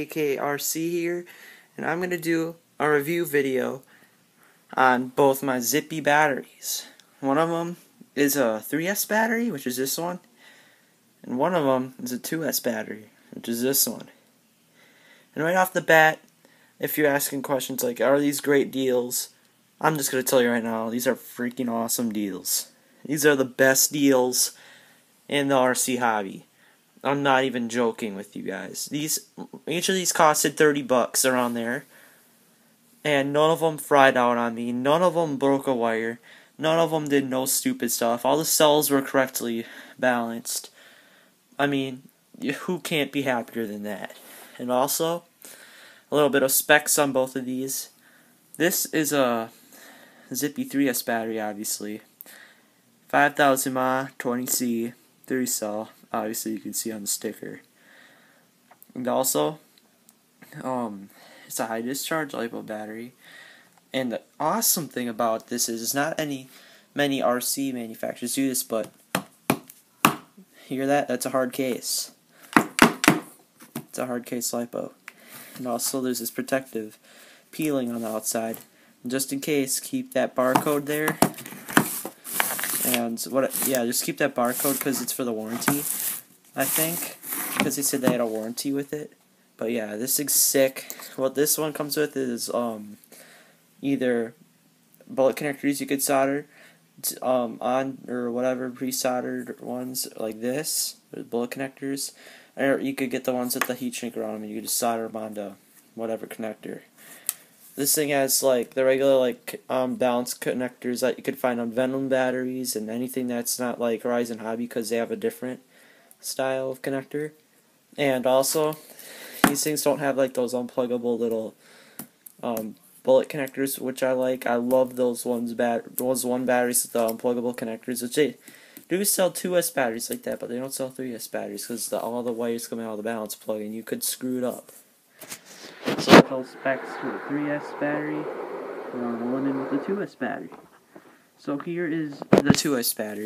Z.A.K RC here, and I'm going to do a review video on both my Zippy batteries. One of them is a 3S battery, which is this one, and one of them is a 2S battery, which is this one. And right off the bat, if you're asking questions like, are these great deals, I'm just going to tell you right now, these are freaking awesome deals. These are the best deals in the RC hobby. I'm not even joking with you guys. Each of these costed $30 around there, and none of them fried out on me. None of them broke a wire. None of them did no stupid stuff. All the cells were correctly balanced. I mean, who can't be happier than that? And also, a little bit of specs on both of these. This is a Zippy 3S battery, obviously. 5,000 mAh, 20C, 3 cell. Obviously, you can see on the sticker. And also, it's a high discharge LiPo battery. And the awesome thing about this is not many RC manufacturers do this, but hear that? That's a hard case. It's a hard case LiPo. And also, there's this protective peeling on the outside. And just in case, keep that barcode there. And just keep that barcode because it's for the warranty, I think, because they said they had a warranty with it. But yeah, this thing's sick. What this one comes with is either bullet connectors you could solder on, or whatever pre-soldered ones like this, or bullet connectors, or you could get the ones with the heat shrink around them and you could just solder them onto whatever connector. This thing has like the regular balance connectors that you could find on Venom batteries and anything that's not like Horizon Hobby, because they have a different style of connector. And also, these things don't have like those unpluggable little bullet connectors, which I like. I love those batteries with the unpluggable connectors, which they do sell 2S batteries like that, but they don't sell 3S batteries because all the wires coming out of the balance plug and you could screw it up. So those specs for the 3S battery, we're rolling in with the 2S battery. So here is the 2S battery.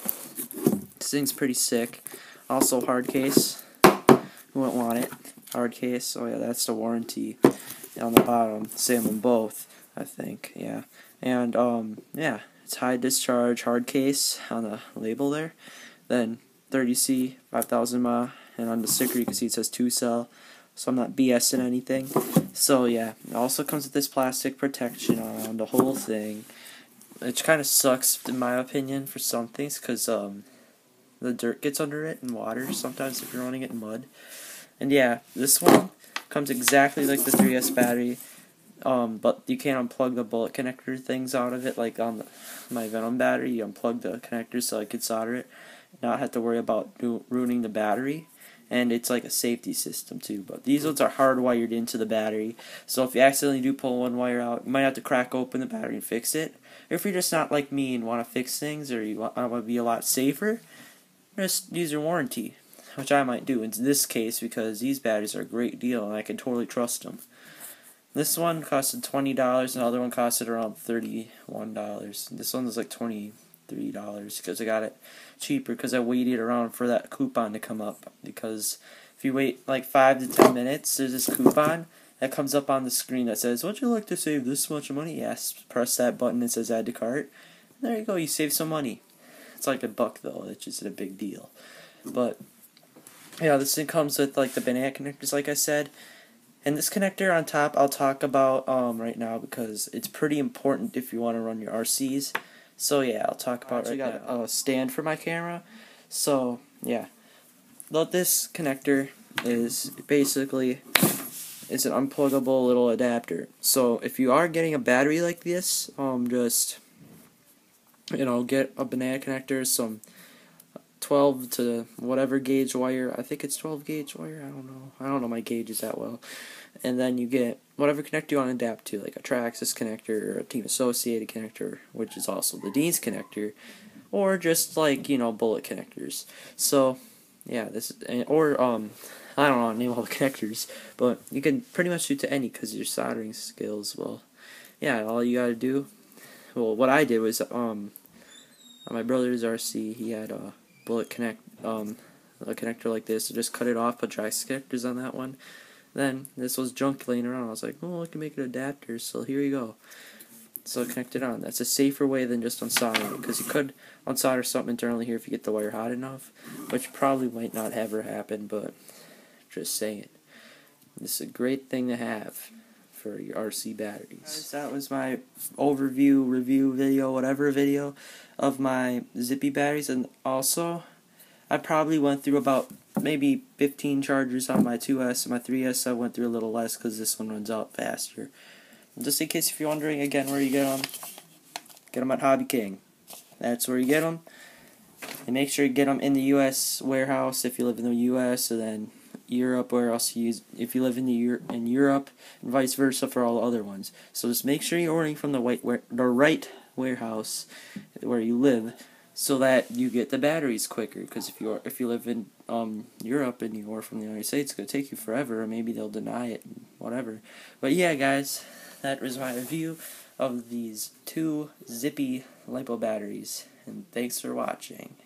This thing's pretty sick. Also hard case. Who wouldn't want it? Hard case. Oh yeah, that's the warranty on the bottom. Same on both, I think. Yeah. And yeah, it's high discharge hard case on the label there. Then 30C, 5,000 mAh, and on the sticker you can see it says 2 cell. So I'm not BSing anything. So yeah, it also comes with this plastic protection on the whole thing, which kind of sucks in my opinion for some things, because the dirt gets under it and water sometimes if you're running it in mud. And yeah, this one comes exactly like the 3S battery, but you can't unplug the bullet connector things out of it like on my Venom battery. You unplug the connector so I could solder it, not have to worry about ruining the battery. And it's like a safety system too, but these ones are hardwired into the battery, so if you accidentally do pull one wire out, you might have to crack open the battery and fix it. Or if you're just not like me and want to fix things, or you want to be a lot safer, just use your warranty, which I might do in this case, because these batteries are a great deal and I can totally trust them. This one costed $20, and the other one costed around $31. This one was like $23 because I got it cheaper because I waited around for that coupon to come up. Because if you wait like 5 to 10 minutes, there's this coupon that comes up on the screen that says, "Would you like to save this much money?" Yes, press that button that says "Add to cart." And there you go, you save some money. It's like $1 though, it's just a big deal. But yeah, this thing comes with like the banana connectors, like I said. And this connector on top I'll talk about right now because it's pretty important if you want to run your RCs. So yeah, I'll talk about right now. I got a stand for my camera. So yeah, what this connector is basically is an unpluggable little adapter. So if you are getting a battery like this, just get a banana connector, some 12 to whatever gauge wire. I think it's 12 gauge wire. I don't know my gauges that well. And then you get whatever connector you want to adapt to, like a Traxxas connector or a Team Associated connector, which is also the Dean's connector, or just like bullet connectors. So yeah, I don't know name all the connectors, but you can pretty much do to any because your soldering skills. Well, yeah, all you gotta do. Well, what I did was on my brother's RC, he had a bullet a connector like this, so just cut it off, put Traxxas connectors on that one, Then this was junk laying around. I was like, oh, I can make an adapter, so here you go. So connect it on. That's a safer way than just unsoldering it, because you could unsolder something internally here if you get the wire hot enough, which probably might not ever happen, but just saying. This is a great thing to have for your RC batteries. Guys, that was my overview, review video, whatever video of my Zippy batteries, and also I probably went through about maybe 15 chargers on my 2S. My 3S I went through a little less because this one runs out faster. Just in case if you're wondering again where you get them at Hobby King. That's where you get them. And make sure you get them in the U.S. warehouse if you live in the U.S. and then Europe warehouse if you live in Europe, and vice versa for all the other ones. So just make sure you're ordering from the right warehouse where you live, so that you get the batteries quicker. Because if you live in Europe and you order from the United States, it's gonna take you forever, or maybe they'll deny it, whatever. But yeah, guys, that was my review of these two Zippy LiPo batteries, and thanks for watching.